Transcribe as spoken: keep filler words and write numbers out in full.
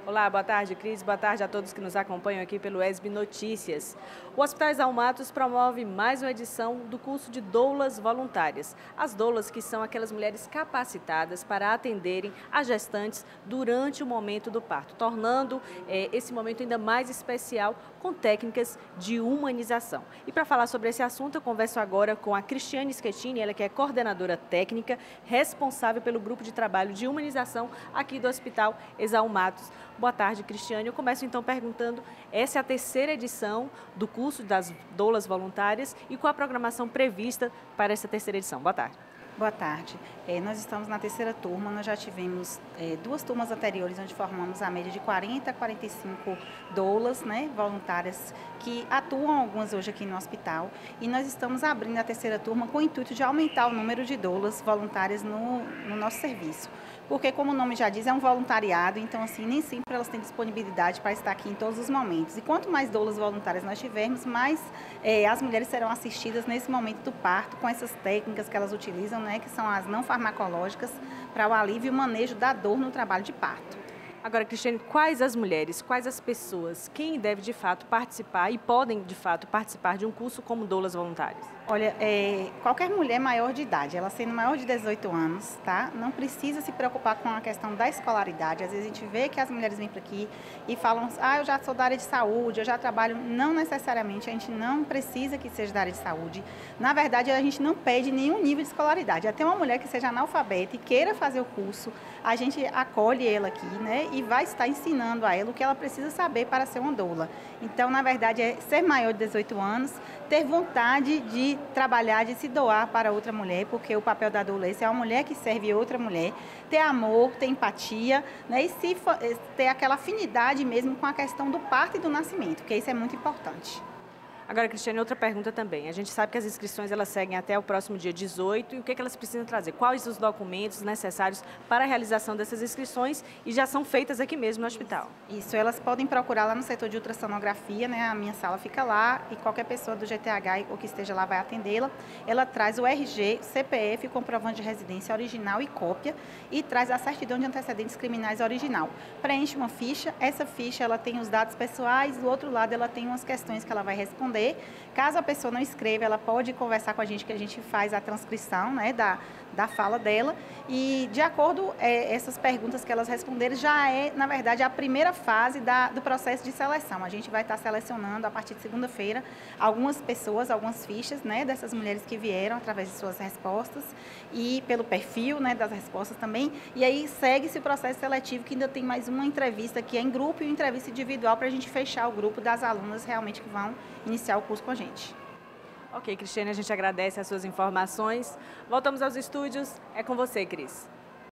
Olá, boa tarde, Cris. Boa tarde a todos que nos acompanham aqui pelo E S B Notícias. O Hospital Exalmatos promove mais uma edição do curso de doulas voluntárias. As doulas que são aquelas mulheres capacitadas para atenderem as gestantes durante o momento do parto, tornando eh, esse momento ainda mais especial com técnicas de humanização. E para falar sobre esse assunto, eu converso agora com a Cristiane Schettini, ela que é coordenadora técnica, responsável pelo grupo de trabalho de humanização aqui do Hospital Exalmatos. Boa tarde, Cristiane. Eu começo então perguntando, essa é a terceira edição do curso das doulas voluntárias e qual a programação prevista para essa terceira edição? Boa tarde. Boa tarde. É, nós estamos na terceira turma, nós já tivemos é, duas turmas anteriores onde formamos a média de quarenta a quarenta e cinco doulas, né, voluntárias que atuam algumas hoje aqui no hospital, e nós estamos abrindo a terceira turma com o intuito de aumentar o número de doulas voluntárias no, no nosso serviço. Porque, como o nome já diz, é um voluntariado, então assim, nem sempre elas têm disponibilidade para estar aqui em todos os momentos. E quanto mais doulas voluntárias nós tivermos, mais é, as mulheres serão assistidas nesse momento do parto, com essas técnicas que elas utilizam, né, que são as não farmacológicas, para o alívio e o manejo da dor no trabalho de parto. Agora, Cristiane, quais as mulheres, quais as pessoas, quem deve de fato participar e podem de fato participar de um curso como doulas voluntárias? Olha, é, qualquer mulher maior de idade, ela sendo maior de dezoito anos, tá? Não precisa se preocupar com a questão da escolaridade. Às vezes a gente vê que as mulheres vêm para aqui e falam, ah, eu já sou da área de saúde, eu já trabalho. Não necessariamente, a gente não precisa que seja da área de saúde. Na verdade, a gente não pede nenhum nível de escolaridade. Até uma mulher que seja analfabeta e queira fazer o curso, a gente acolhe ela aqui, né? E vai estar ensinando a ela o que ela precisa saber para ser uma doula. Então, na verdade, é ser maior de dezoito anos, ter vontade de trabalhar, de se doar para outra mulher, porque o papel da doula é uma mulher que serve outra mulher, ter amor, ter empatia, né? E se ter aquela afinidade mesmo com a questão do parto e do nascimento, porque isso é muito importante. Agora, Cristiane, outra pergunta também. A gente sabe que as inscrições elas seguem até o próximo dia dezoito e o que, é que elas precisam trazer? Quais os documentos necessários para a realização dessas inscrições e já são feitas aqui mesmo no hospital? Isso, elas podem procurar lá no setor de ultrassonografia, né? A minha sala fica lá e qualquer pessoa do G T H ou que esteja lá vai atendê-la. Ela traz o R G, C P F, comprovante de residência original e cópia e traz a certidão de antecedentes criminais original. Preenche uma ficha, essa ficha ela tem os dados pessoais, do outro lado ela tem umas questões que ela vai responder. Caso a pessoa não escreva, ela pode conversar com a gente, que a gente faz a transcrição, né, da, da fala dela. E, de acordo é, essas perguntas que elas responderem, já é, na verdade, a primeira fase da, do processo de seleção. A gente vai estar selecionando, a partir de segunda-feira, algumas pessoas, algumas fichas, né, dessas mulheres que vieram através de suas respostas e pelo perfil, né, das respostas também. E aí segue-se o processo seletivo, que ainda tem mais uma entrevista que é em grupo e uma entrevista individual para a gente fechar o grupo das alunas realmente que vão iniciar o curso com a gente. Ok, Cristiane, a gente agradece as suas informações. Voltamos aos estúdios. É com você, Cris.